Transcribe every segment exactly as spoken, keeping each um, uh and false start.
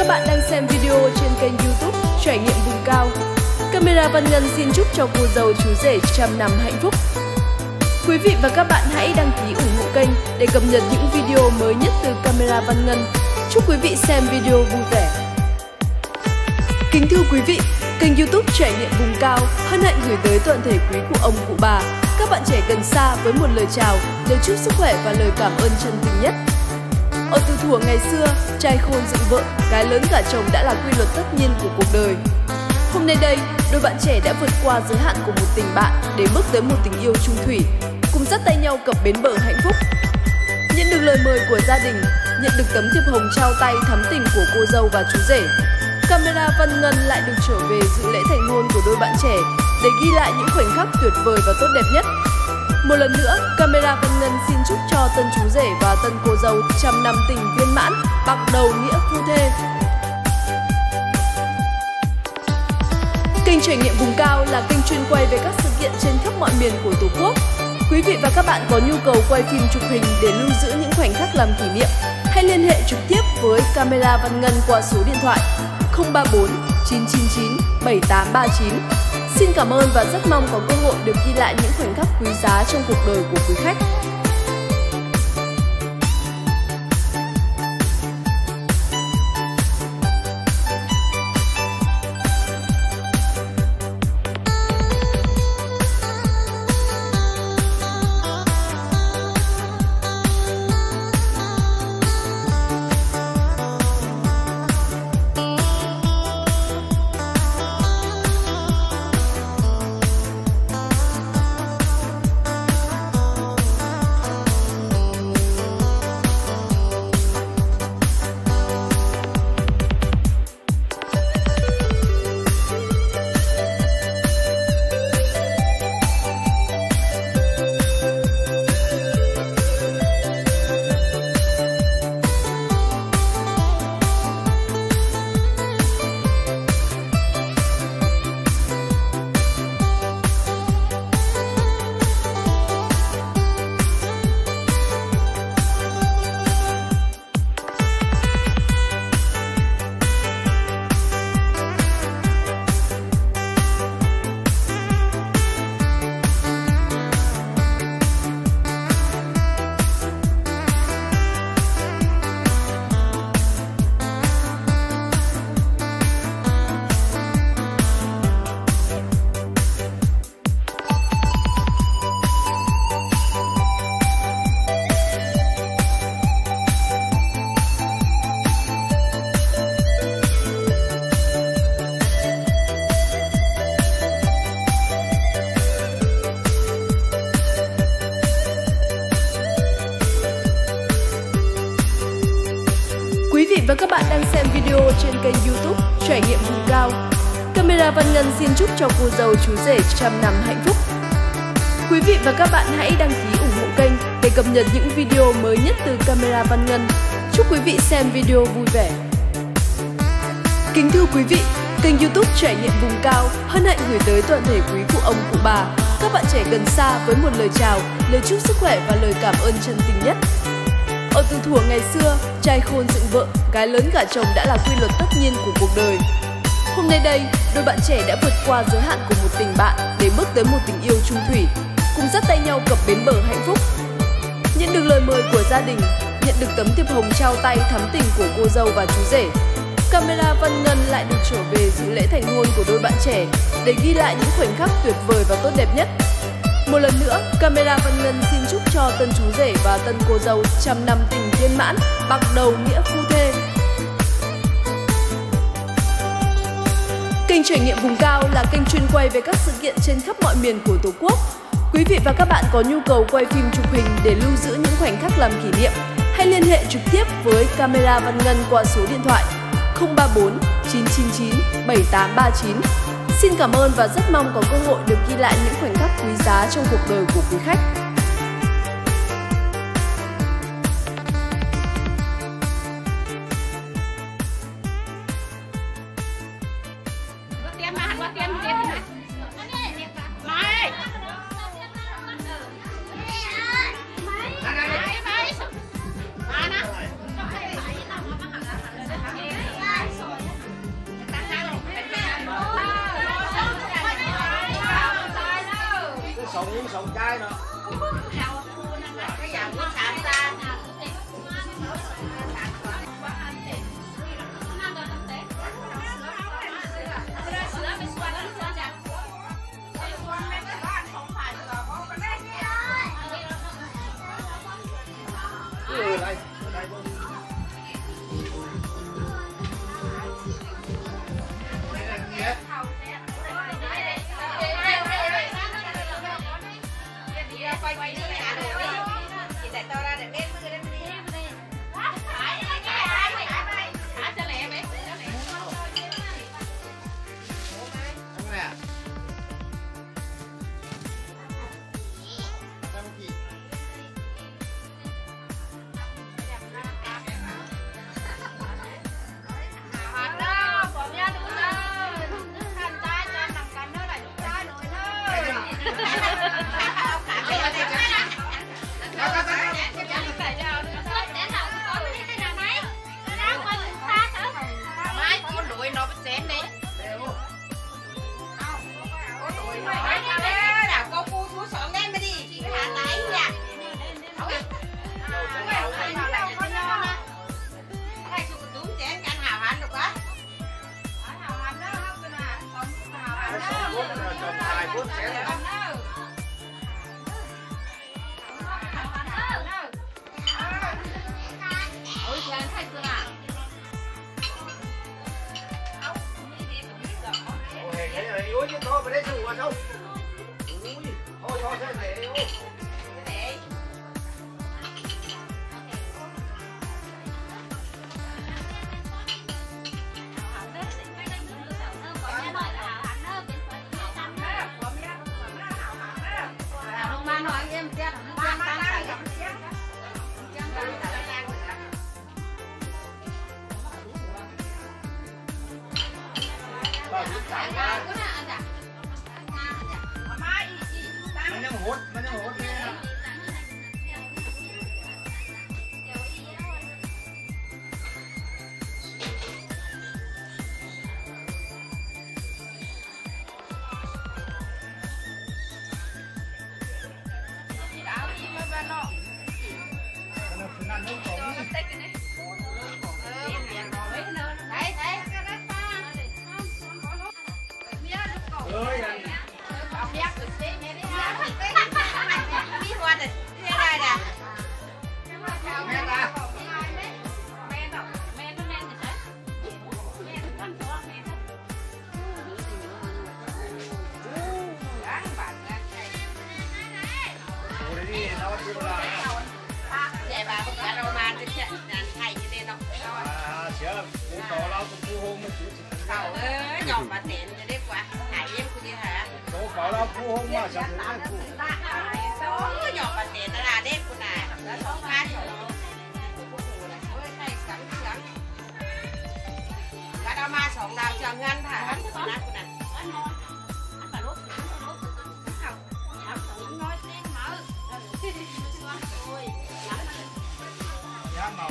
các bạn đang xem video trên kênh YouTube Trải nghiệm vùng cao. Camera Văn Ngân xin chúc cho cô dâu chú rể trăm năm hạnh phúc. Quý vị và các bạn hãy đăng ký ủng hộ kênh để cập nhật những video mới nhất từ Camera Văn Ngân. Chúc quý vị xem video vui vẻ. Kính thưa quý vị, kênh YouTube Trải nghiệm vùng cao hân hạnh gửi tới toàn thể quý cụ ông cụ bà, các bạn trẻ gần xa với một lời chào, lời chúc sức khỏe và lời cảm ơn chân tình nhất. Ở từ thuở ngày xưa, trai khôn dựng vợ, gái lớn gả chồng đã là quy luật tất nhiên của cuộc đời. Hôm nay đây, đôi bạn trẻ đã vượt qua giới hạn của một tình bạn để bước tới một tình yêu chung thủy, cùng dắt tay nhau cập bến bờ hạnh phúc. Nhận được lời mời của gia đình, nhận được tấm thiệp hồng trao tay thắm tình của cô dâu và chú rể, Camera Văn Ngân lại được trở về dự lễ thành hôn của đôi bạn trẻ để ghi lại những khoảnh khắc tuyệt vời và tốt đẹp nhất. Một lần nữa, Camera Văn Ngân xin chúc cho tân chú rể và tân cô dâu trăm năm tình viên mãn, bạc đầu nghĩa phu thê. Kênh Trải nghiệm vùng cao là kênh chuyên quay về các sự kiện trên khắp mọi miền của Tổ quốc. Quý vị và các bạn có nhu cầu quay phim chụp hình để lưu giữ những khoảnh khắc làm kỷ niệm, hãy liên hệ trực tiếp với Camera Văn Ngân qua số điện thoại không ba bốn chín chín chín bảy tám ba chín. Xin cảm ơn và rất mong có cơ hội được ghi lại những khoảnh khắc quý giá trong cuộc đời của quý khách. Quý vị và các bạn đang xem video trên kênh YouTube Trải nghiệm vùng cao. Camera Văn Ngân xin chúc cho cô dâu chú rể trăm năm hạnh phúc. Quý vị và các bạn hãy đăng ký ủng hộ kênh để cập nhật những video mới nhất từ Camera Văn Ngân. Chúc quý vị xem video vui vẻ. Kính thưa quý vị, kênh YouTube Trải nghiệm vùng cao hân hạnh gửi tới toàn thể quý cụ ông cụ bà, các bạn trẻ gần xa với một lời chào, lời chúc sức khỏe và lời cảm ơn chân tình nhất. Ở từ thuở ngày xưa, trai khôn dựng vợ, gái lớn gả chồng đã là quy luật tất nhiên của cuộc đời. Hôm nay đây, đôi bạn trẻ đã vượt qua giới hạn của một tình bạn để bước tới một tình yêu chung thủy, cùng dắt tay nhau cập bến bờ hạnh phúc. Nhận được lời mời của gia đình, nhận được tấm thiệp hồng trao tay thắm tình của cô dâu và chú rể, Camera Văn Ngân lại được trở về dự lễ thành hôn của đôi bạn trẻ để ghi lại những khoảnh khắc tuyệt vời và tốt đẹp nhất. Một lần nữa, Camera Văn Ngân xin chúc cho tân chú rể và tân cô dâu trăm năm tình viên mãn, bạc đầu nghĩa phu thê. Kênh Trải nghiệm vùng cao là kênh chuyên quay về các sự kiện trên khắp mọi miền của Tổ quốc. Quý vị và các bạn có nhu cầu quay phim chụp hình để lưu giữ những khoảnh khắc làm kỷ niệm, hãy liên hệ trực tiếp với Camera Văn Ngân qua số điện thoại không ba bốn chín chín chín bảy tám ba chín. Xin cảm ơn và rất mong có cơ hội được ghi lại những khoảnh khắc quý giá trong cuộc đời của quý khách. sống sống trai nó cái dòng của sạm ta ừ đây đây quay quay đi nhà rồi chị tại tôi ra để bên mưa lên đi thả cho lẹ mẹ ôi chứ thôi mà đấy thử vào đâu ui thôi thôi thế này ôiมันยังหดมันยังหดเลยนะเอ้ยVậy bà có cả rau man trên trận thầy như thế đâu. À, chứ cú to lao cú hôm cú sao? Ơi, nhọn bà tiền cho đấy quá. Hải em cú đi hả? Cú to lao cú hôm mà sao thế cú? Đó, nhọn bà tiền là đấy cú này. Đó không ăn rồi. Ôi thầy sẵn sẵn. Cả rau man sống đào chờ ngăn thả hắn cho nát cú này. Màu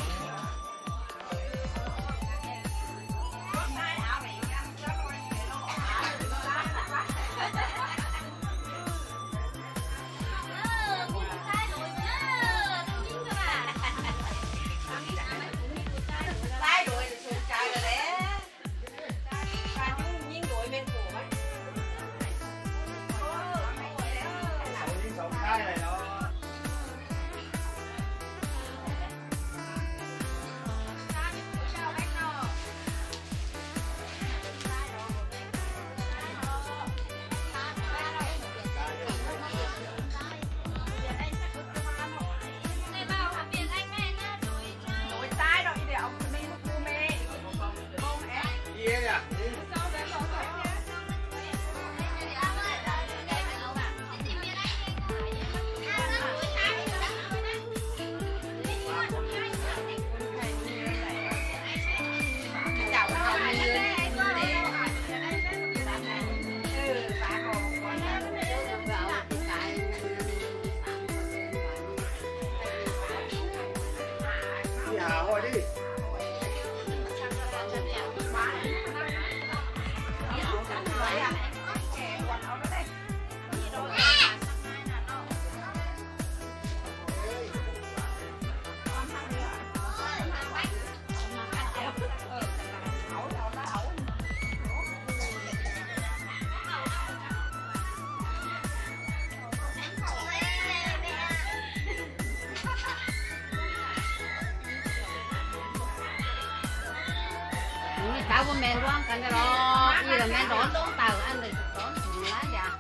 cháu của mẹ luôn cái đó như là mẹ đón đón tàu ăn được đón lá dạ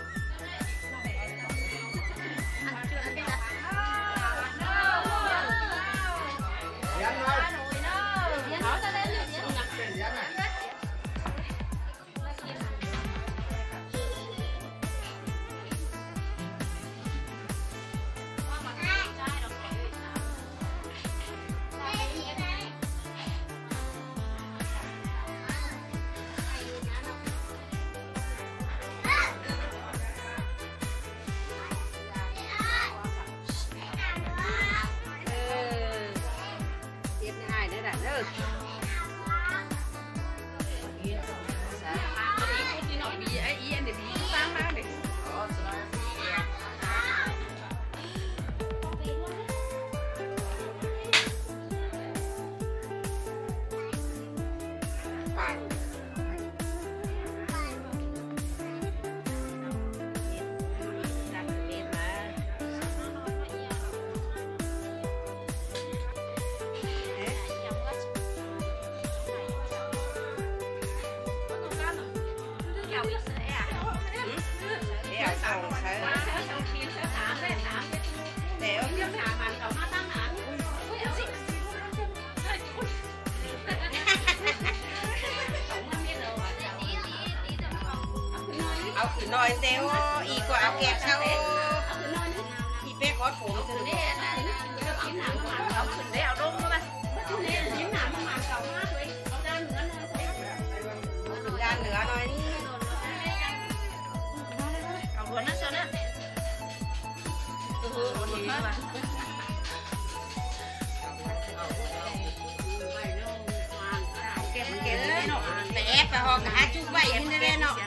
nói theo ý của áo kẹp sao thì bé có phủ từ đấy áo quần đấy áo đông đó bạn ra nữa nói áo quần nó sao nữa kẹp kẹp nó bé và họ cả chú vậy như thế nó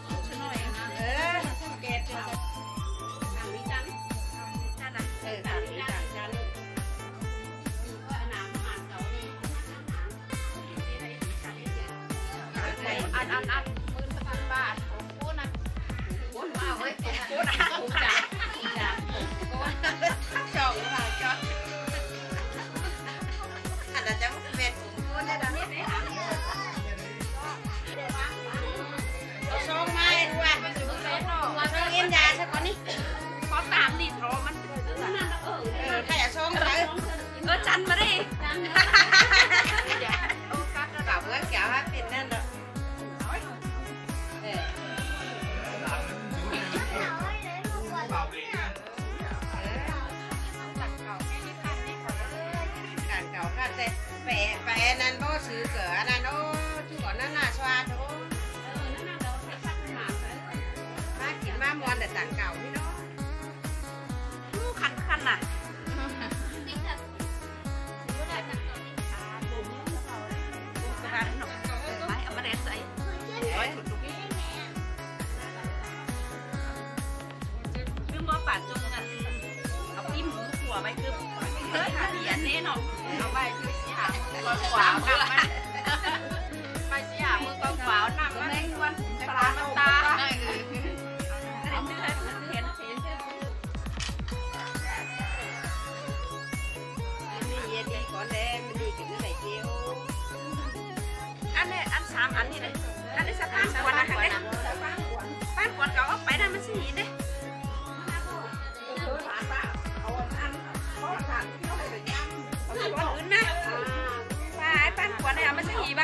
ăn ăn ăn mươn tao ăn ba bốn ăn bốn bao ấy bốn ăn bốn trả bốn trả bốn chọn là chọn ăn là cháu về bốn đây là số mai qua nó yên già sao con đi có tám đi thòมันใครอยากส่งเลยก็จันมาดิbảo với kéo hát Việt Nam rồi cản cầu cản thế vẽ vẽ nan bó sứ cửa nan ô chứ còn nó là xoa thôi má chỉ má mòn để cản cầu với nó khăn khăn à bản chung làเอาพิมพ์หัวไปคือเฮ้ยหาเหรียญนี่เนาะเอาไปคือสีหาก้อนขวาวนั่งมันไปสีหามือก้อนขวาวนั่งมันให้วันตาตาเห็นเห็นเห็นมีเย็นดีก่อนเลยมันดีกินอะไรเจียวอันนี้อันสามอันนี้เลยอันนี้สตางค์กวนนะคะเนี่ยป้านกวนเขาเอาไปได้มันสีเนี่ยอื่นนะไปปั้นกวนเนี่ยมันจะหีบอ่ะ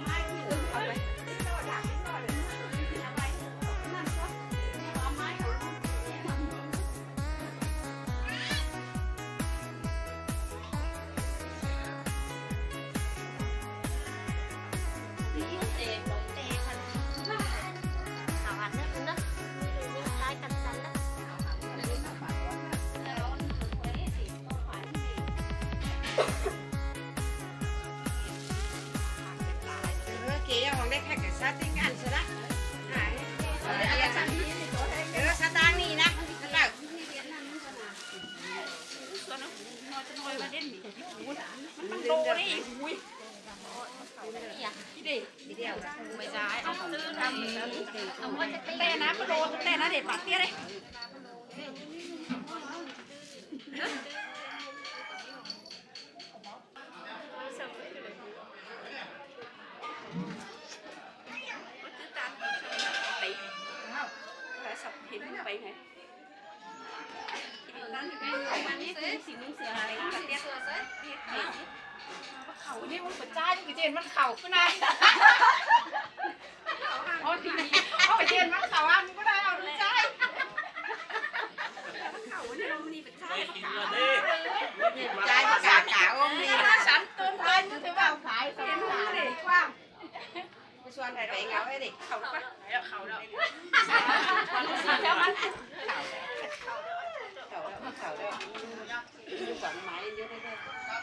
แต่นะมาโดนแต่นะเด็ดปากเตี้ยเลย thì không phải này khẩuนี่มันเป็นจ้าอยู่กับเจนมันเข่าก็ได้โอ้ยโอ้ยเจนมันเข่าอันก็ได้เอาดูจ้าเข่าเนี่ยเรามีเป็นจ้าจ้าก็กาขาวมีนะฉันต้นต้นจะว่าขายเจนมาเลยกว้างไปชวนใครไปเงาให้ดิเข่าปะแล้วเข่าแล้วแล้วมันเข่าเข่าแล้วเข่าแล้วดูก่อนไม้เยอะได้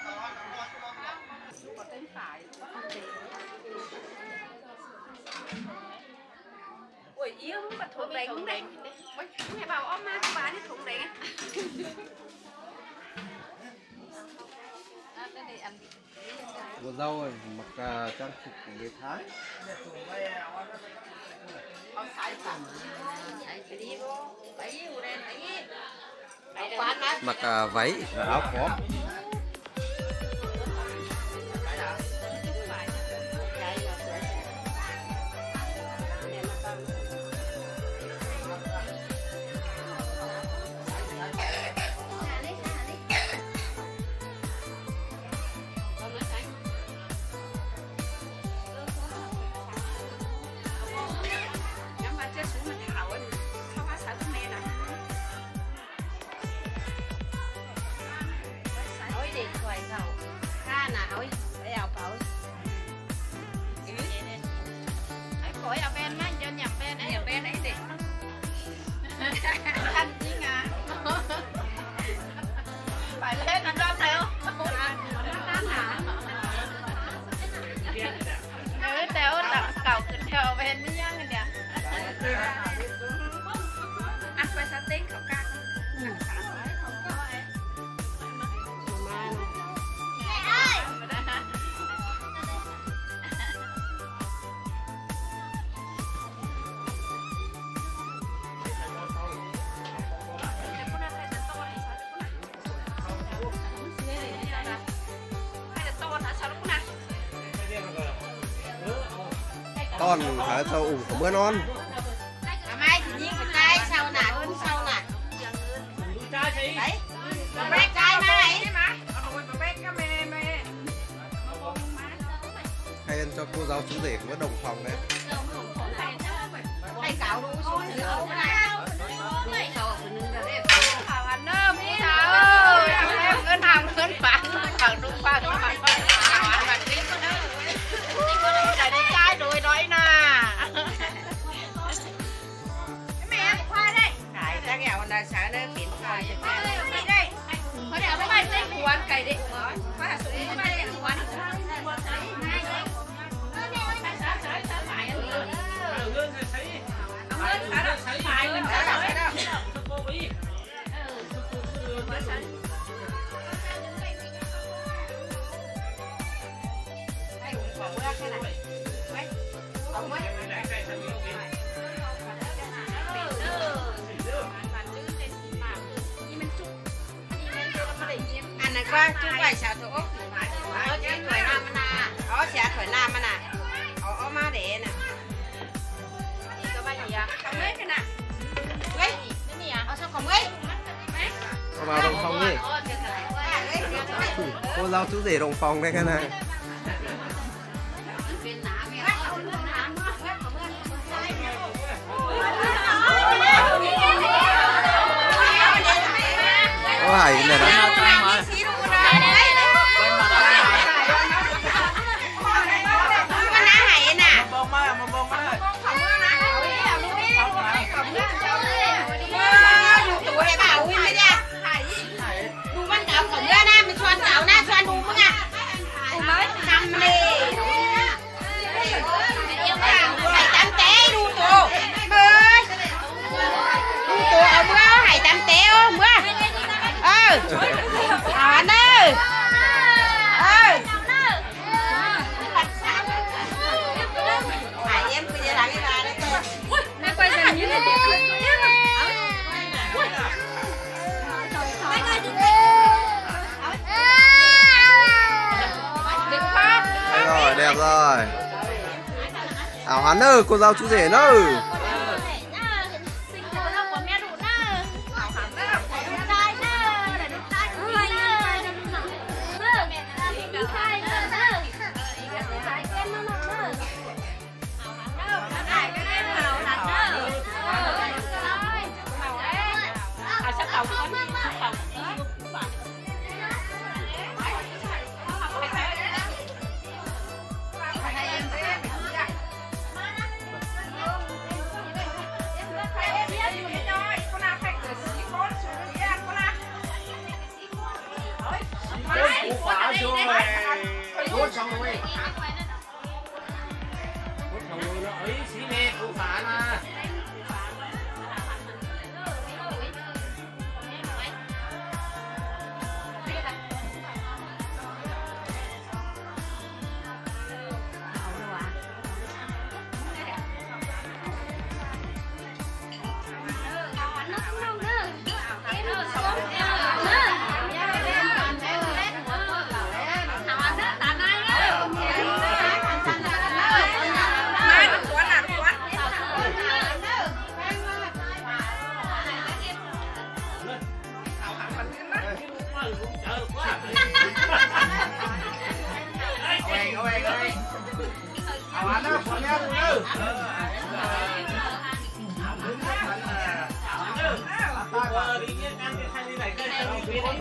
có tên phải ui yêu mà thùng đánh thùng đánh mẹ bảo ông ma cô bán đi thùng đánh Cô dâu rồi mặc uh, trang phục của người Thái. Ông Thái phải phải đi vô phải vô đây phải mặc uh, váy và áo phó. Con phải sao ủng của bữa non. Mai thì nhiên phải trai sau nè, đứng sau nè. Đấy. Bé trai này. Hay ăn cho cô giáo chú rể có đồng phòng đấy. Hay cạo đu xuống thì ốm này. Thảo anh ơi, mi Thảo ơi. Em ngân hàng ngân phản, phản đúng phản đúng phản phản phản phản biết có đâu. Đây trai đuổi đói nè. Mẹ em khoai đây. Cái chắc kẹo là sáng nay biến khoai cho mẹ. Đi đây. Khoai đẻo với bài dây của anh cày đi. Khoai hạt sụn với bài dây của anh. Phải mình phải đâu đấy đâu. Anh này qua chú quay xào thủ ốc. Ở chỉ thổi nam mà ở xả thổi nam mà ở má để nè. Có bao nhiêu không mấy cái nè. Mấy cái gì à? Ở sao còn mấy? Có vào đồng phòng đi. Cô giáo chú rể đồng phòng đây cái này. Có hải này đó. Anh ơi. Ơi. Hải em bây giờ làm cái bà đấy. Nó quay dần như thế này. Rồi, đẹp rồi. Ảo hắn ơi, cô giáo chú rể ơi.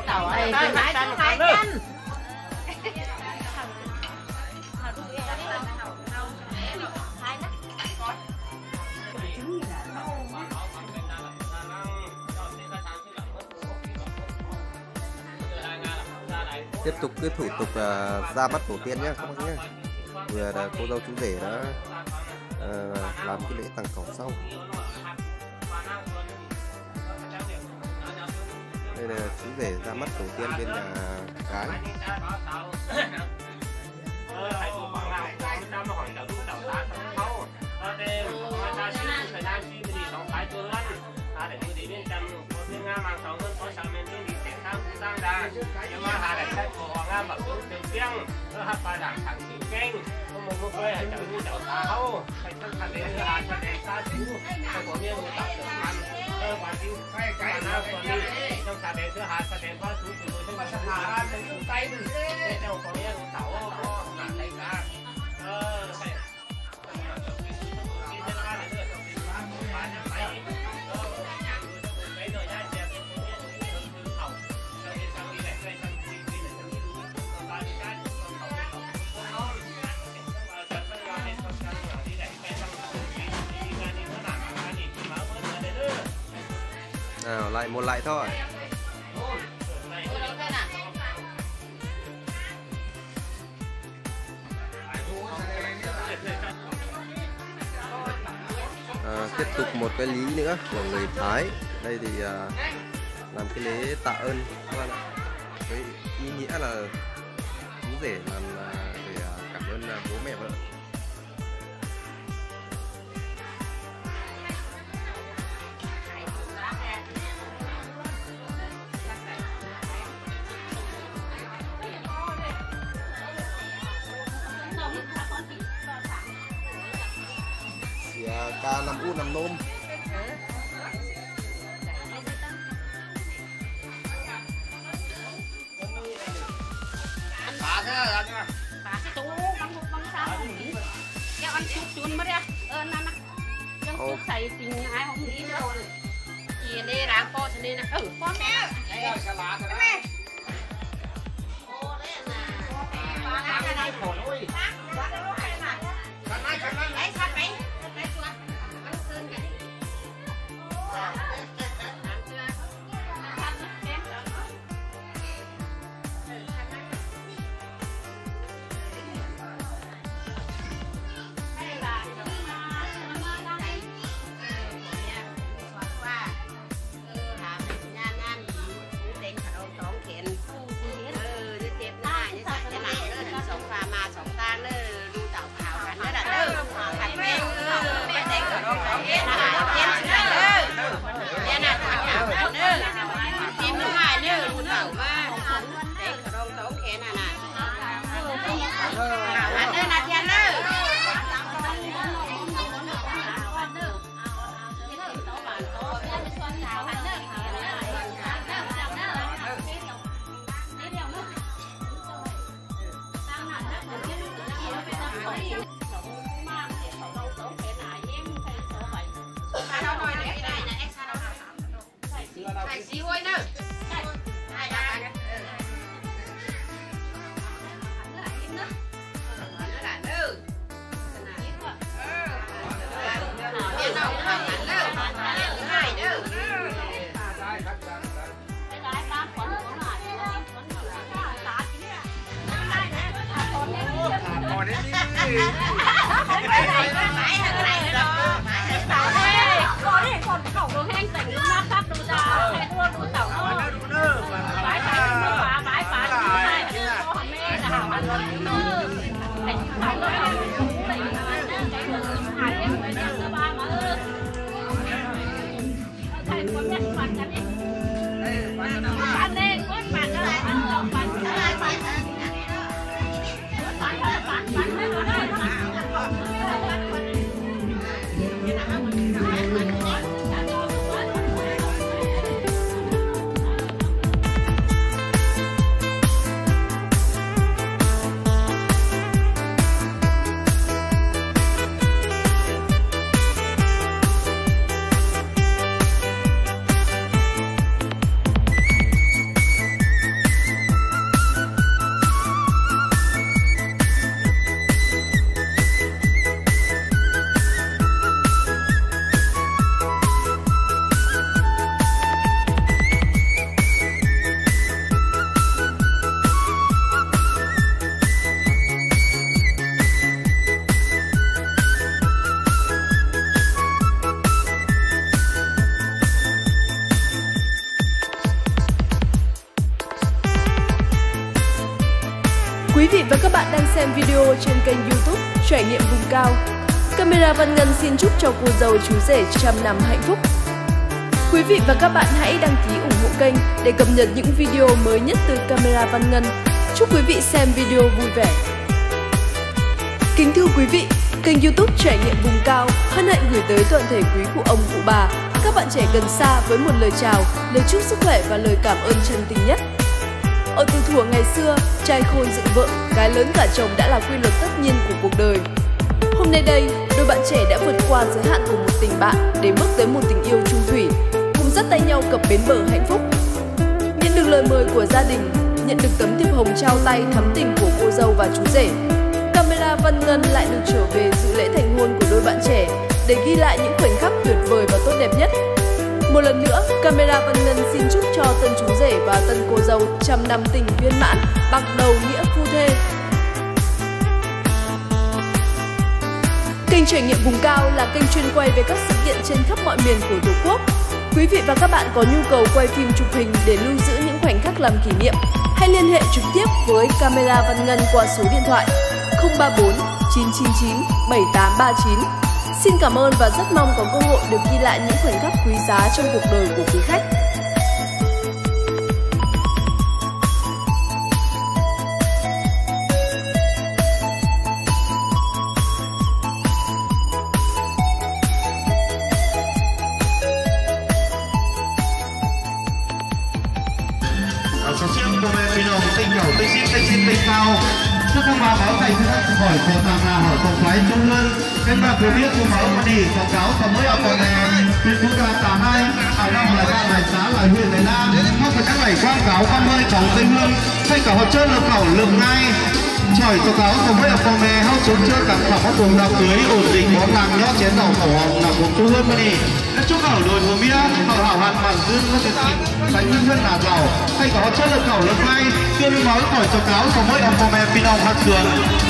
tàu ấy cái máy cái máy chân tiếp tục cái thủ tục uh, ra mắt tổ tiên nhé các bác nhé. Vừa là cô dâu chú rể đã uh, làm cái lễ tặng cổng xong. Đây là chú rể ra mắt tổ tiên bên nhà gái. Nhưng mà hà lại sách của Hoàng Nam bảo tướng tiền tiếng nó hấp ba đảng thẳng chính kênh không một một bơi hãy cháu như cháu ta hâu phải thân thân đến hà cho đến xa xíu phải có nhiều người tạo được ăn ơ quả xíu quả nào còn đi trong xa đến giữa hà xa đến quá xuống từ rồi trong xa hà ra đến xuống tay mình để đâu có nhiều người tạo có hả tay cả ơ phải nào lại một lại thôi. À, tiếp tục một cái lý nữa của người Thái. Đây thì à, làm cái lễ tạ ơn các bạn ạ. Với ý nghĩa là chú rể làm để cảm ơn bố mẹ vợ. Ca năm u năm nôm. Phá thế là phá cái tủ băng băng băng sao không nghĩ kéo ăn chút chút mất ra ơ nè nè trong chút xài tình ai không nghĩ đâu gì đây là con cho nên là ừ con mẹ đây là salad rồi đấy ô đấy là bán cái này khổ lắm bán cái này này bán này bán này lấy sát đấy lấy chuột ăn sơn cái Hãy subscribe cho kênh Ghiền Mì Gõ để không bỏ lỡ những video hấp dẫn. xem video trên kênh YouTube Trải nghiệm vùng cao. Camera Văn Ngân xin chúc cho cô dâu chú rể trăm năm hạnh phúc. Quý vị và các bạn hãy đăng ký ủng hộ kênh để cập nhật những video mới nhất từ Camera Văn Ngân. Chúc quý vị xem video vui vẻ. Kính thưa quý vị, kênh YouTube Trải nghiệm vùng cao hân hạnh gửi tới toàn thể quý cụ ông cụ bà, các bạn trẻ gần xa với một lời chào, lời chúc sức khỏe và lời cảm ơn chân tình nhất. Ở từ thuở ngày xưa, trai khôn dựng vợ, gái lớn cả chồng đã là quy luật tất nhiên của cuộc đời. Hôm nay đây, đôi bạn trẻ đã vượt qua giới hạn của một tình bạn để bước tới một tình yêu chung thủy, cùng dắt tay nhau cập bến bờ hạnh phúc. Nhận được lời mời của gia đình, nhận được tấm thiệp hồng trao tay thắm tình của cô dâu và chú rể, Camera Văn Ngân lại được trở về dự lễ thành hôn của đôi bạn trẻ để ghi lại những khoảnh khắc tuyệt vời và tốt đẹp nhất. Một lần nữa, Camera Văn Ngân xin chúc cho tân chú rể và tân cô dâu trăm năm tình viên mãn, bạc đầu nghĩa phu thê. Kênh Trải nghiệm vùng cao là kênh chuyên quay về các sự kiện trên khắp mọi miền của Tổ quốc. Quý vị và các bạn có nhu cầu quay phim chụp hình để lưu giữ những khoảnh khắc làm kỷ niệm, hãy liên hệ trực tiếp với Camera Văn Ngân qua số điện thoại không ba bốn chín chín chín bảy tám ba chín. Xin cảm ơn và rất mong có cơ hội được ghi lại những khoảnh khắc quý giá trong cuộc đời của quý khách. Số chiếc cô bé phi đồng tinh cầu tinh xít tinh xít tinh cao. Trước thông báo báo cảnh sát khỏi phố tàng là hỏi tổng phái trung hơn. Cái bà cô biết thông báo mà đi quảng cáo và mới ở còn nè. Vì chúng ta cả hai ở năm là ba lại xá lại huyện Đài Nam. Không phải các này quảng cáo con hơi trọng Tây Hương. Hay cả họ chơi lực khẩu lực ngay. Trời tố cáo và mới ở còn nè. Hao xuống chưa cả khảo các vùng đào tưới ổn định bó làng nhó chén tàu khẩu hồng là vùng trung hơn mà đi. Chúc khẩu đồi hồ mía, khẩu hảo hạt bản dương có thể tìm sánh nhân dân là giàu. Hay cả họ chơi lực khẩu lực ngay. Tuyên máu khỏi tố cáo và mới ở còn nè phi đồng hạt sườn.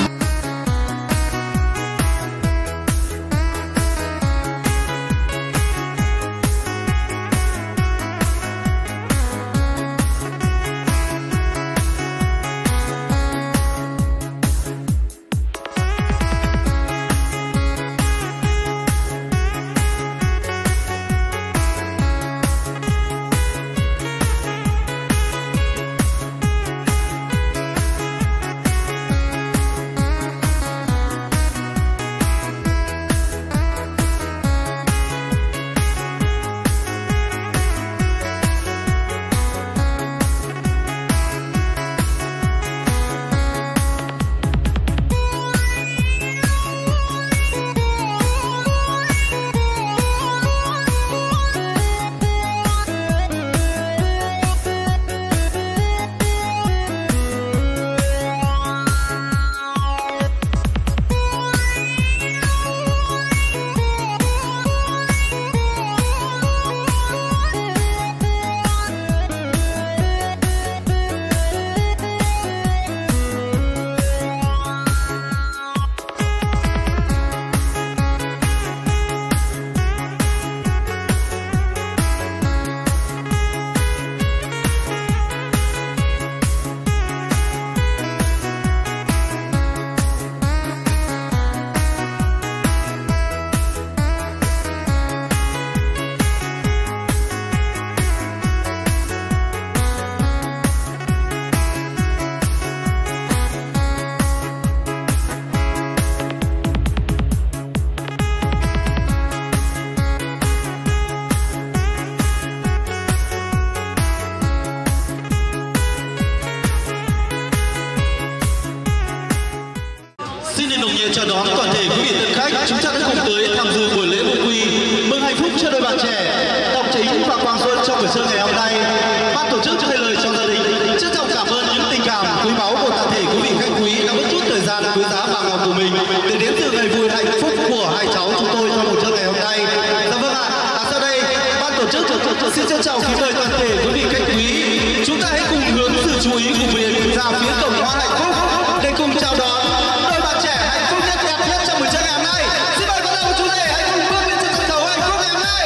Chào đón toàn thể quý vị tân khách, chúng ta đã cùng tới tham dự buổi lễ mừng quy mừng hạnh phúc cho đôi bạn trẻ. Đọc chính và Quang Xuân trong buổi sơ ngày hôm nay, ban tổ chức thay lời cho gia đình trân trọng cảm ơn những tình cảm quý báu của toàn thể quý vị khách quý đã mất chút thời gian quý giá vàng ngọc của mình để đến từ ngày vui hạnh phúc của hai cháu chúng tôi trong buổi sơ ngày hôm nay. Dạ vâng ạ. À, sau đây ban tổ chức xin trân trọng kính mời toàn thể quý vị khách quý, chúng ta hãy cùng hướng sự chú ý của mình ra phía cổng hoa hạnh phúc để cùng chào đón đôi bạn trẻ hạnh phúc nhất đẹp nhất trong buổi trưa ngày hôm nay. Xin mời các dâu chú rể hãy cùng bước lên trên sân khấu hạnh phúc ngày hôm nay.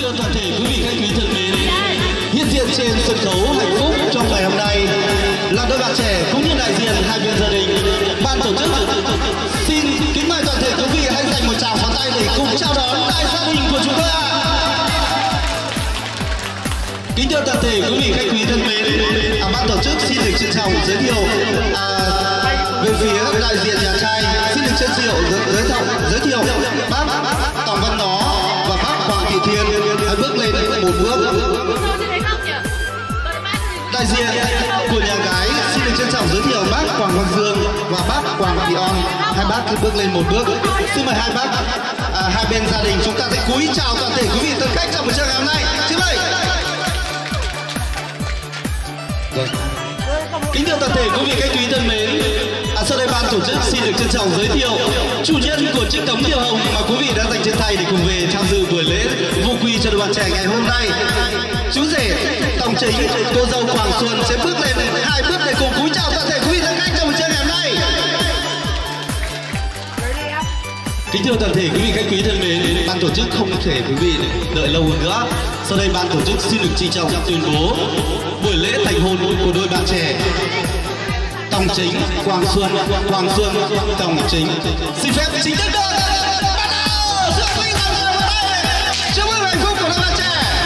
thưa toàn thể quý vị khách quý thân mến, hiện diện trên sân khấu hạnh phúc trong ngày hôm nay là đôi bạn trẻ cũng như đại diện hai bên gia đình. Ban tổ chức xin kính mời toàn thể quý vị hãy dành một tràng pháo tay để cùng chào đón đại gia đình của chúng tôi ạ. Kính thưa toàn thể quý vị khách quý thân mến, à, ban tổ chức xin được trân trọng giới thiệu à, về phía đại diện nhà trai xin được trân thiệu giới thiệu giới thiệu bác Tòng Văn Nó và bác Hoàng Thị Thiên hãy bước lên một bước. Đại diện của nhà gái xin được trân trọng giới thiệu bác Hoàng Văn Dương và bác Hoàng Thị On, hai bác cứ bước lên một bước. Xin mời hai bác à, hai bên gia đình chúng ta sẽ cúi chào toàn thể quý vị thân khách trong buổi trưa ngày hôm nay. Xin mời. Rồi. Kính thưa toàn thể quý vị khách quý thân mến, à, sau đây ban tổ chức xin được trân trọng giới thiệu chủ nhân của chiếc tấm diều hồng mà quý vị đã dành trên tay để cùng về tham dự buổi lễ vô quy cho đôi bạn trẻ ngày hôm nay. Chú rể Tòng Chính, cô dâu Quảng Xuân sẽ bước lên hai bước để cùng cúi chào toàn thể quý vị thân khách trong buổi trưa ngày hôm nay. Kính thưa toàn thể quý vị khách quý thân mến, ban tổ chức không thể quý vị đợi lâu hơn nữa. Sau đây ban tổ chức xin được trì trọng tuyên bố buổi lễ thành hôn của đôi bạn trẻ Tòng Chính, Quang Xuân, Quang Xuân, Tòng Chính xin phép chính thức được bắt đầu sự quy tắc ngày hôm nay. Chúc mừng hạnh phúc của đôi bạn trẻ.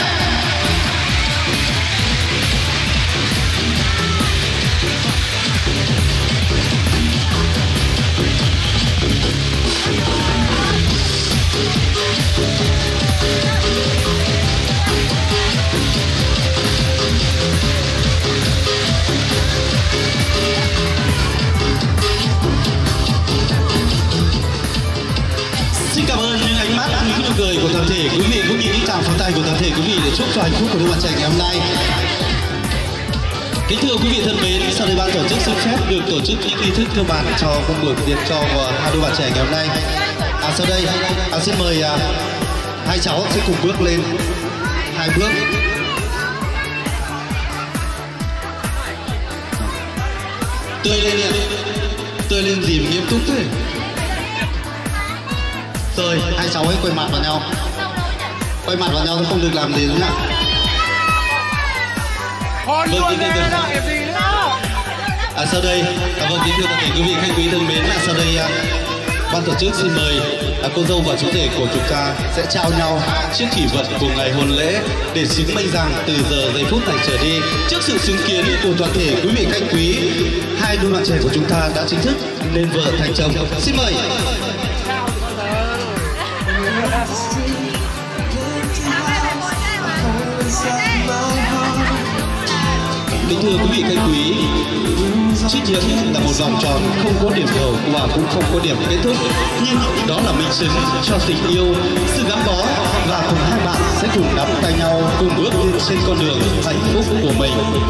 Xin cảm ơn những ánh mắt, những nụ cười của toàn thể quý vị cũng như những tràng pháo tay của toàn thể quý vị để chúc cho hạnh phúc của đôi bạn trẻ ngày hôm nay. Kính thưa quý vị thân mến, sau đây ban tổ chức xin phép được tổ chức những nghi thức cơ bản cho công buổi tiệc cho hai đôi bạn trẻ ngày hôm nay. À, sau đây à, xin mời à, hai cháu sẽ cùng bước lên hai bước. Tươi lên nhỉ? Tươi lên gì mà nghiêm túc thế? Rồi, hai cháu hãy quay mặt vào nhau. Quay mặt vào nhau không được làm gì nữa nhá. Vâng, kính thưa à, sau đây, à, vâng, kính thưa toàn thể quý vị khách quý thân mến, à, sau đây à, ban tổ chức xin mời à, cô dâu và chú rể của chúng ta sẽ trao nhau chiếc kỷ vật của ngày hôn lễ để chứng minh rằng từ giờ giây phút này trở đi, trước sự chứng kiến của toàn thể quý vị khách quý, hai đôi bạn trẻ của chúng ta đã chính thức lên vợ thành chồng. Xin mời. Kính thưa quý vị khách quý, chiếc yếm là một vòng tròn không có điểm đầu và cũng không có điểm kết thúc, nhưng đó là minh chứng cho tình yêu, sự gắn bó và cùng hai bạn sẽ cùng nắm tay nhau cùng bước lên trên con đường hạnh phúc của mình.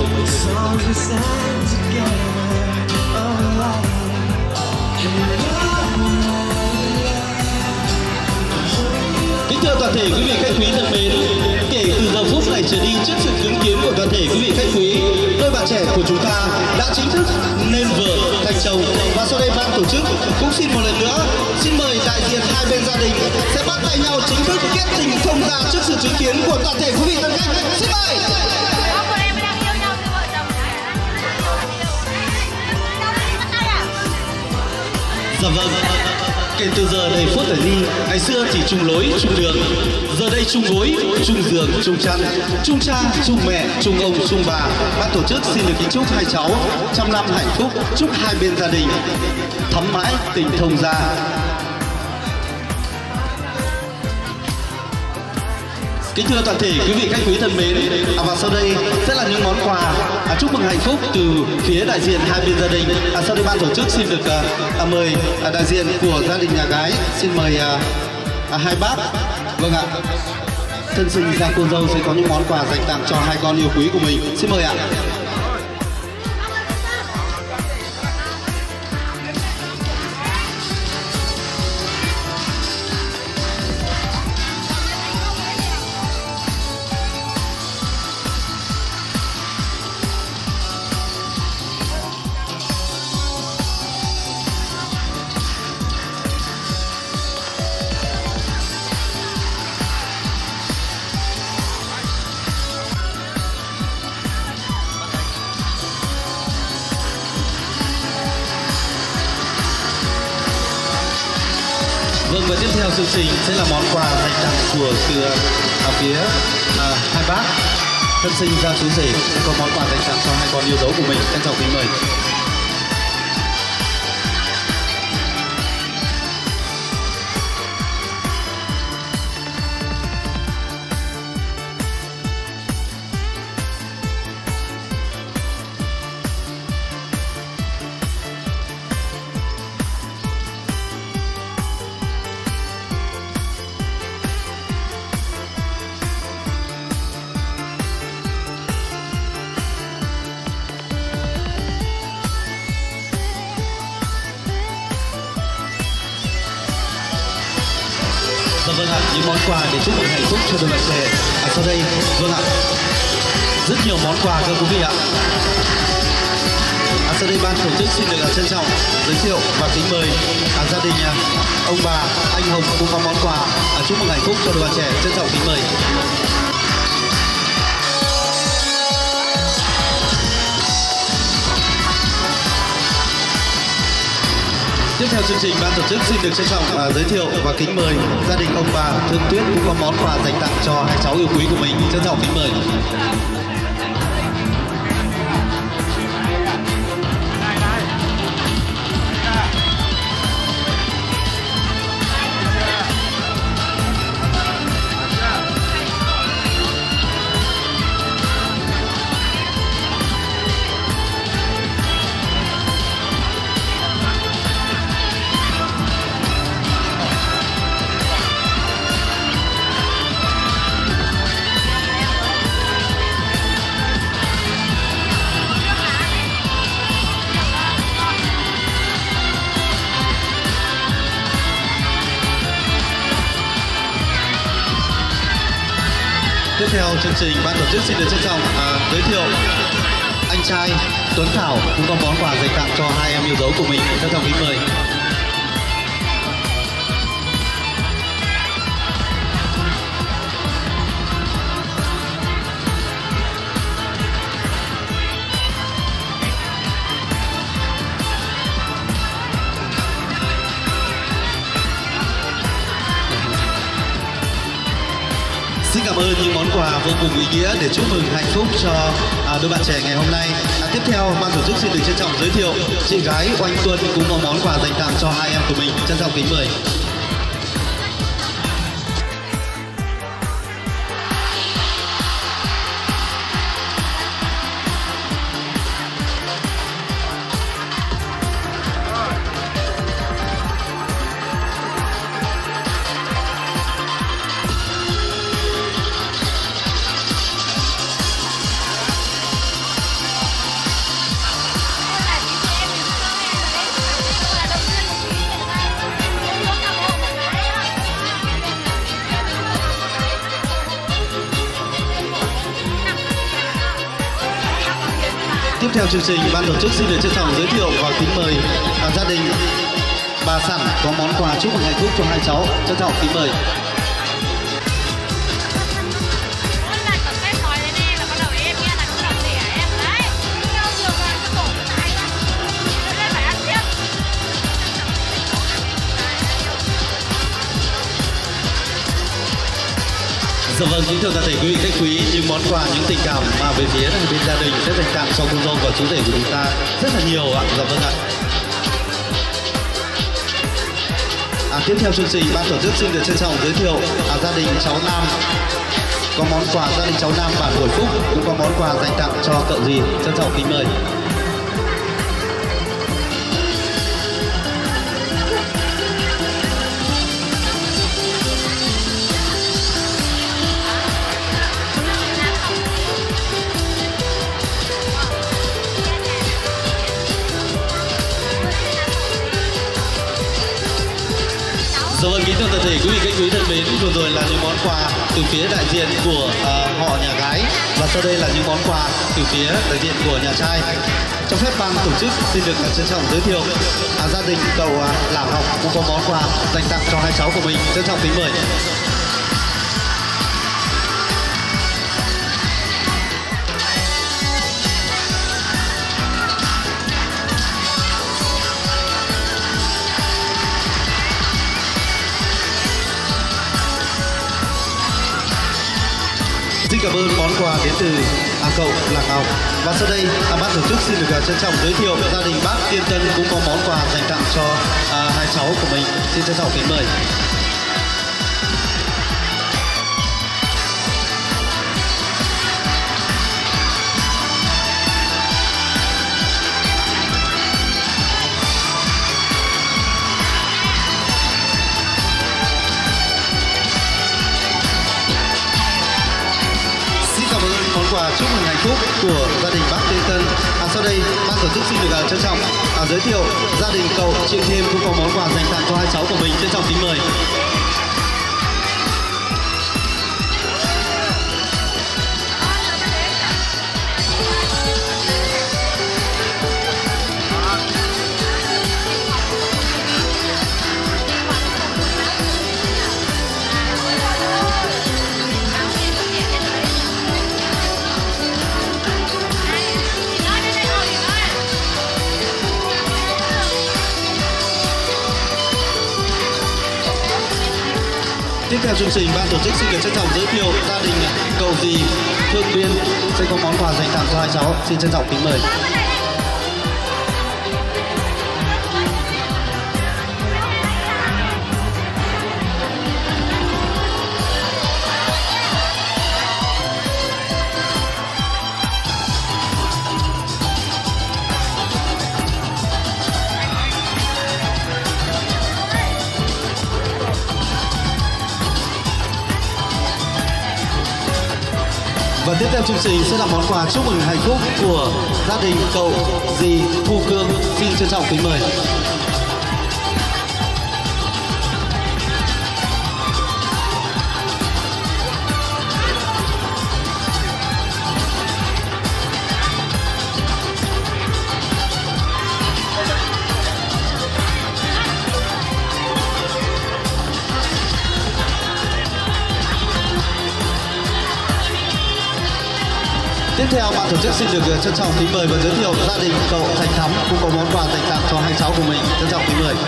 Kính thưa toàn thể quý vị khách quý thân mến, kể từ giờ phút này trở đi, trước sự chứng kiến của toàn thể quý vị khách quý, đôi bạn trẻ của chúng ta đã chính thức nên vợ thành chồng. Và sau đây ban tổ chức cũng xin một lần nữa xin mời đại diện hai bên gia đình sẽ bắt tay nhau chính thức kết tình thông gia trước sự chứng kiến của toàn thể quý vị thân khách. Xin mời. Dạ vâng. Kể từ giờ đầy phút trở đi, ngày xưa chỉ chung lối, chung đường, giờ đây chung gối, chung giường, chung chăn, chung cha, chung mẹ, chung ông, chung bà. Ban tổ chức xin được kính chúc hai cháu trăm năm hạnh phúc, chúc hai bên gia đình thắm mãi tình thông gia. Kính thưa toàn thể quý vị khách quý thân mến, à, và sau đây sẽ là những món quà à, chúc mừng hạnh phúc từ phía đại diện hai bên gia đình. À, sau đây ban tổ chức xin được à, à, mời à, đại diện của gia đình nhà gái, xin mời à, à, hai bác. Vâng ạ. Thân sinh ra cô dâu sẽ có những món quà dành tặng cho hai con yêu quý của mình. Xin mời ạ. Vâng, và tiếp theo chương trình sẽ là món quà dành tặng của từ à, phía à, hai bác thân sinh ra chú rể sẽ có món quà dành tặng cho hai con yêu dấu của mình. Trân trọng kính mời. Vâng ạ, những món quà để chúc mừng hạnh phúc cho đôi bạn trẻ. À, sau đây, vâng ạ, rất nhiều món quà thưa quý vị ạ. À, sau đây ban tổ chức xin được trân trọng giới thiệu và kính mời à, gia đình à, ông bà, anh Hồng cũng có món quà à, chúc mừng hạnh phúc cho đôi bạn trẻ. Trân trọng kính mời. Tiếp theo chương trình, ban tổ chức xin được trân trọng uh, giới thiệu và kính mời gia đình ông bà Thương Tuyết cũng có món quà dành tặng cho hai cháu yêu quý của mình. Trân trọng kính mời. Tiếp theo chương trình, ban tổ chức xin được trân trọng à, giới thiệu anh trai Tuấn Thảo cũng có món quà dành tặng cho hai em yêu dấu của mình. Trân trọng kính mời. Xin cảm ơn những món quà vô cùng ý nghĩa để chúc mừng hạnh phúc cho à, đôi bạn trẻ ngày hôm nay. À, tiếp theo, ban tổ chức xin được trân trọng giới thiệu chị gái Oanh Tuân cũng có món quà dành tặng cho hai em của mình. Trân trọng kính mời. Tiếp theo chương trình, ban tổ chức xin được trân trọng giới thiệu và kính mời à, gia đình bà Sẵn có món quà chúc mừng hạnh phúc cho hai cháu. Trân trọng kính mời. Dạ vâng, kính thưa toàn thể quý vị khách quý, những món quà, những tình cảm mà về phía bên gia đình sẽ dành tặng cho cô dâu và chú rể của chúng ta rất là nhiều ạ. Dạ vâng ạ. À, tiếp theo chương trình, ban tổ chức xin được trân trọng giới thiệu à, gia đình cháu Nam có món quà, gia đình cháu Nam bản Hồi Phúc cũng có món quà dành tặng cho cậu dì. Trân trọng kính mời. Dạ vâng, kính thưa toàn thể quý vị khách quý thân mến, vừa rồi là những món quà từ phía đại diện của uh, họ nhà gái và sau đây là những món quà từ phía đại diện của nhà trai. Cho phép ban tổ chức xin được trân trọng giới thiệu à, gia đình cậu uh, Lảng Học cũng có món quà dành tặng cho hai cháu của mình. Trân trọng kính mời. cảm ơn món quà đến từ à, cậu Lạc Ngọc. Và sau đây à, ban tổ chức xin được trân trọng giới thiệu gia đình bác Tiên Tân cũng có món quà dành tặng cho à, hai cháu của mình. Xin trân trọng kính mời. Quà chúc mừng hạnh phúc của gia đình bác Tiên Tân. À, sau đây ban tổ chức xin được uh, trân trọng uh, giới thiệu gia đình cậu Triệu Thêm cũng có món quà dành tặng cho hai cháu của mình. Trân trọng kính mời. Tiếp theo chương trình, ban tổ chức xin được trân trọng giới thiệu gia đình cậu dì Phương Tuyên sẽ có món quà dành tặng cho hai cháu. Xin trân trọng kính mời. Và tiếp theo chương trình sẽ là món quà chúc mừng hạnh phúc của gia đình cậu dì Thu Cương. Xin trân trọng kính mời. Tiếp theo ban tổ chức xin được trân trọng kính mời và giới thiệu gia đình cậu Thành Thắm cũng có món quà dành tặng cho hai cháu của mình. Trân trọng kính mời.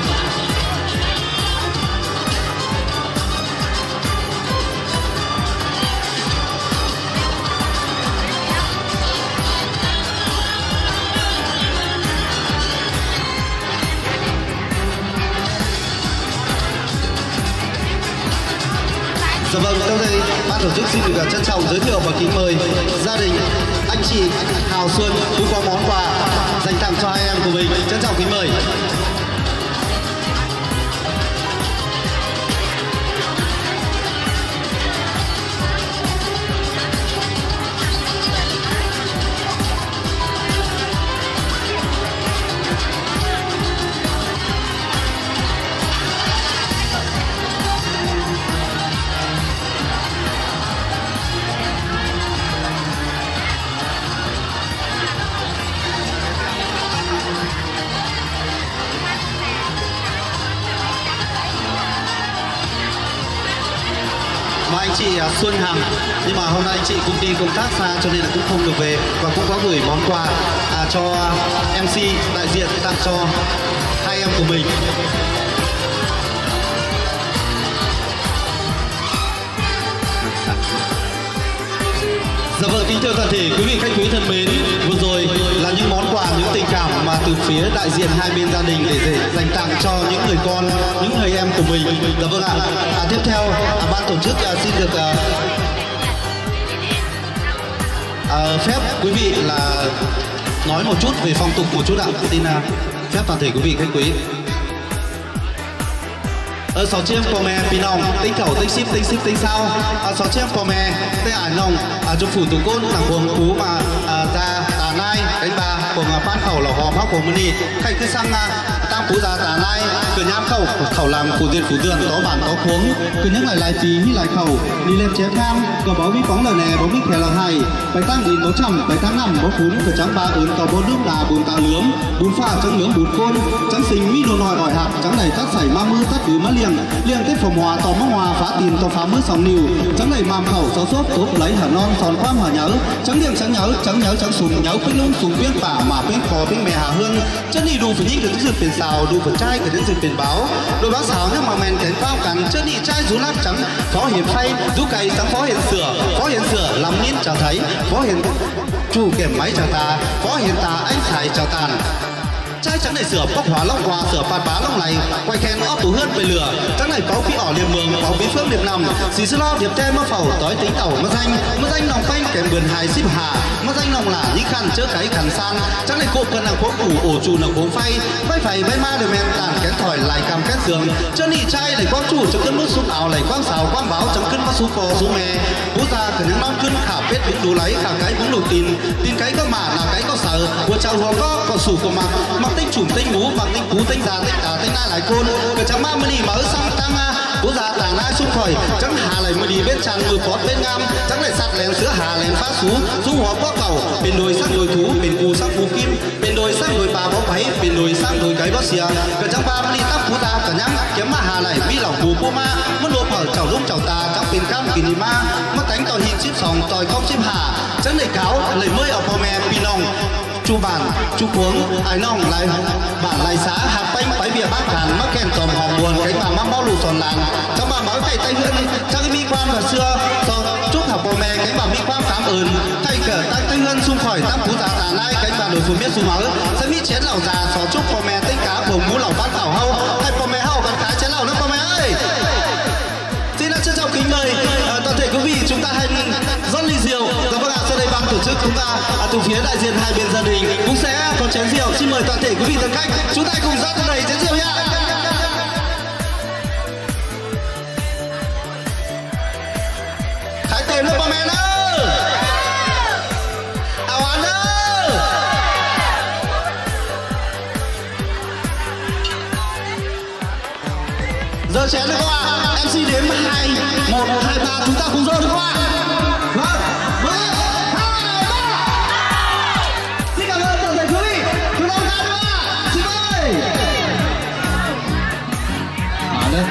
Dạ vâng, sau đây ban tổ chức xin được trân trọng giới thiệu và kính mời gia đình anh chị Hào Xuân cũng có món quà dành tặng cho hai em của mình. Trân trọng kính mời. Và anh chị Xuân Hằng, nhưng mà hôm nay anh chị cũng đi công tác xa cho nên là cũng không được về, và cũng có gửi món quà à, cho em xê đại diện tặng cho hai em của mình. Dạ vâng, kính thưa toàn thể quý vị khách quý thân mến, vừa rồi là những món quà, những tình cảm mà từ phía đại diện hai bên gia đình để, để dành tặng cho những người con, những người em của mình. Dạ vâng ạ. À, tiếp theo à, ban tổ chức à, xin được à, à, phép quý vị là nói một chút về phong tục một chút ạ. Xin à, phép toàn thể quý vị khách quý. Ở sáu chiêm của mẹ pì nòng tinh khẩu tinh ship tinh ship tinh sao ở sáu chiêm của mẹ tây ải nòng ở trong phủ tủ côn là cuồng cú mà ta tà nai đánh bà của ban khẩu là hò bác của mini khách cứ sang tam phú già tà nai cửa nham khẩu khẩu làm phủ diện phủ dường có bản có cuống cứ những lại lại phí như lại khẩu đi lên chén tham có báo vi phóng lời nè báo vi khẻ lòng hay bài tăng đến báo trầm bài tăng nằm báo phún cửa trắng ba ớn có bốn nước đà bùn tà lướm bùn pha trắng lướm bùn côn trắng sinh mi đồ nòi ỏi hạt trắng này tắt sảy ma mư tắt cứ má liền liền tết phòng hòa tò mắc hòa phá tiền tò phá mưa sòng niu trắng này màm khẩu sáu xốp tốt lấy hở non sòn khoam hở nhớ trắng liền trắng nhớ trắng nhớ trắng sùng nhớ phích lông sùng biếng bả mà biếng khò biếng mè hà hương chân đi đủ phải nhích được sự phiền xào bào đủ phần trai cái đến dừng tiền báo đôi báo xảo nhưng mà mèn kén bao cắn chân đi trai rú lát trắng phó hiền phay rú cày sáng phó hiền sửa phó hiền sửa làm nín chào thấy phó hiền chủ kiểm máy chào ta phó hiền ta anh xài chào tàn trai trắng này sửa bóc hóa long hòa sửa phạt bá long này quay khen óp tủ hớt về lửa trắng này báo phi ỏ liềm mường báo bí phước liềm nằm xì sư lo điệp tre mơ phẩu tói tính tàu mơ danh mơ danh lòng phanh kèm vườn hài ship hà mơ danh lòng là nhĩ khăn chớ cái khăn san trắng này cộp cân là cố củ ổ chù là cố phay bay phải bay ma đều men tàn kén thỏi lại cầm kén sườn chân đi trai lại quang chủ cho cân mút xuống ảo lại quang xào quang báo trong cân mút xuống cò xuống mè bố ra cần những non cân khả vết vĩnh đủ lấy khả cái vững đầu tin tin cái có mà là cái có sợ của chào hoàng có có sủ của mặc mặc tinh chủng tinh bú mặc tinh cú tinh già tinh tả tinh na lại côn cái trắng ma mới đi mở xong tăng bố già tàng na xung khỏi trắng hà lại mới đi bên tràn mưa phót bên ngam trắng lại sạt lén sữa hà lén phá sú sú hóa quá cầu bên đồi sang đồi thú bên cù sang cù kim bên đồi sang đồi bà bó váy bên đồi sang đồi cái bó xìa cái trắng ba mới đi tắp phú ta cả nhắm kiếm mà hà lại mi lòng cù bố ma mất lô phở chảo rung chảo ta trắng bên cam kỳ ma mất đánh tỏi hít chip sòng tỏi cong chip hà trắng lại cáo lại mới ở bò mè pi nòng chu bản chu cuống ai nong lại bản lại xã hạt bánh bãi bìa bác hàn mắc kèn tòm hòm buồn cánh bà mắm bao lù sòn làng trong bà máu cày tay hươn trong cái mi quan và xưa sau chúc học bò mè cánh bà mi quan cảm ơn thay cờ tay tay hươn xung khỏi tam phú già tà nai cánh bà đổi phù biết xung máu sẽ mi chén lẩu già xó chúc bò mè tinh cá bồng mũ lẩu bát thảo hâu thay bò mè hâu còn cá chén lẩu nữa bò mè ơi xin trân trọng kính mời toàn thể quý vị chúng ta hãy rót ly rượu và vâng ạ sau đây ban tổ chức chúng ta từ phía đại diện hai bên gia đình cũng sẽ có chén rượu xin mời toàn thể quý vị thân khách chúng ta cùng rót đầy chén rượu nhá thái tiền lên bò mè nữa ảo án nữa giờ chén được không ạ em xê đếm hai một hai ba chúng ta cùng rơi được không ạ vâng vâng hai ba xin cảm ơn toàn thể quý vị chúng ta ra được không ạ xin mời à đây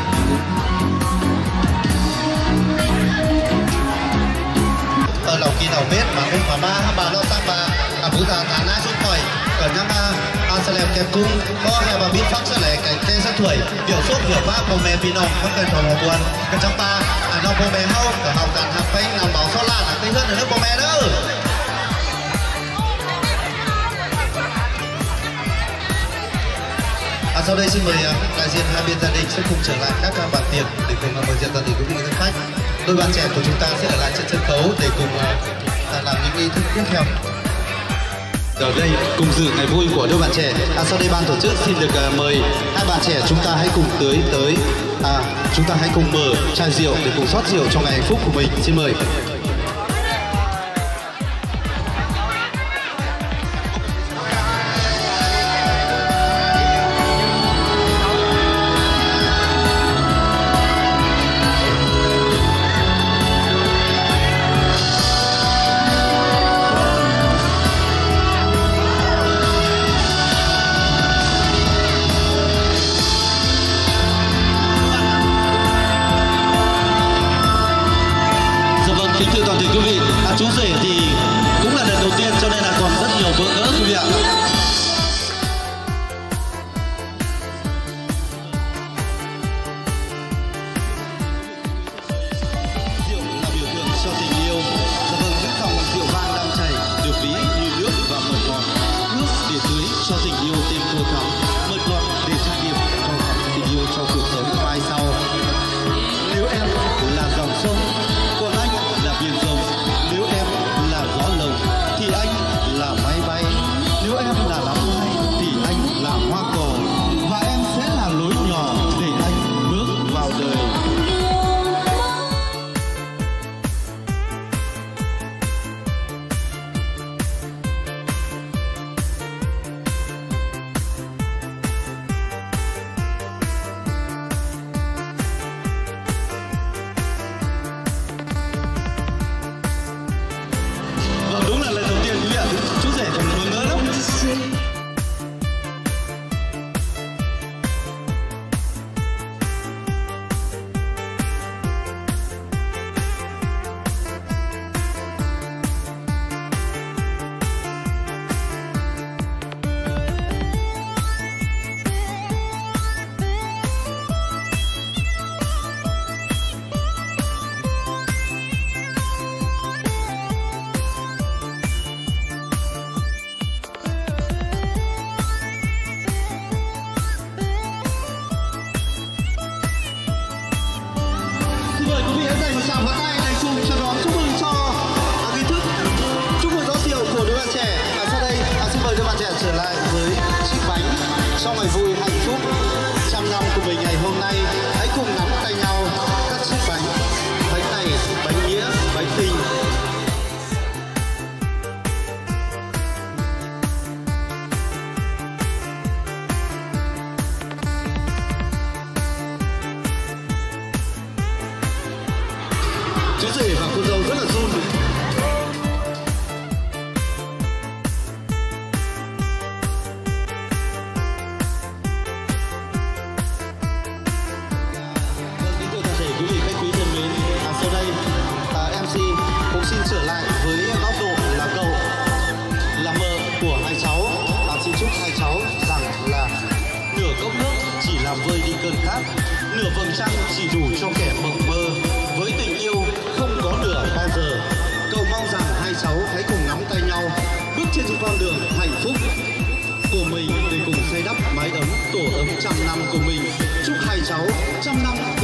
ở lòng kỳ đầu bếp mà không mà ba hai ba lo sang ba à phú già thả nai xuống khỏi ở năm ba à sẽ làm kẹp cung có hè và biết phát sẽ lại cái tên sát tuổi biểu sốt biểu bác bò mè pì nòng không cần thò mò buồn cái trong ba à nó bò mè hâu cả hậu càn hạt bánh làm bảo so lan là tây hơn ở nước bò mè đó à sau đây xin mời đại diện hai bên gia đình sẽ cùng trở lại các bàn tiệc để cùng mời diện toàn thể quý vị thân khách đôi bạn trẻ của chúng ta sẽ ở lại trên sân khấu để cùng làm những nghi thức tiếp theo. Ở đây cùng dự ngày vui của đôi bạn trẻ. À, sau đây ban tổ chức xin được uh, mời hai bạn trẻ chúng ta hãy cùng tới tới à, chúng ta hãy cùng mở chai rượu để cùng rót rượu cho ngày hạnh phúc của mình. Xin mời. Kính thưa toàn thể quý vị, à, chú rể thì cũng là lần đầu tiên cho nên là còn rất nhiều bỡ ngỡ quý vị ạ. Rượu là biểu tượng cho tình yêu. Dạ vâng, những dòng rượu vang đang chảy được ví như nước và mật ngọt. Nước để tưới cho tình yêu thêm thô thắm, mật ngọt để trang điểm cho tình yêu cho cuộc sống mai sau. Nếu em là dòng sông, còn anh là biển rộng. Nếu em là gió lồng thì anh là máy bay. Nếu em chú rể và cô dâu rất là run. Quý vị khách quý thân mến, à, sau đây à, em xê cũng xin trở lại với góc độ là cậu là mợ của hai cháu. Bạn xin chúc hai cháu rằng là nửa cốc nước chỉ làm vơi đi cơn khát, nửa vầng trăng chỉ đủ cho kẻ mộng mơ. Với tình yêu không có nửa bao giờ, cậu mong rằng hai cháu hãy cùng nắm tay nhau bước trên những con đường hạnh phúc của mình để cùng xây đắp mái ấm tổ ấm trăm năm của mình. Chúc hai cháu trăm năm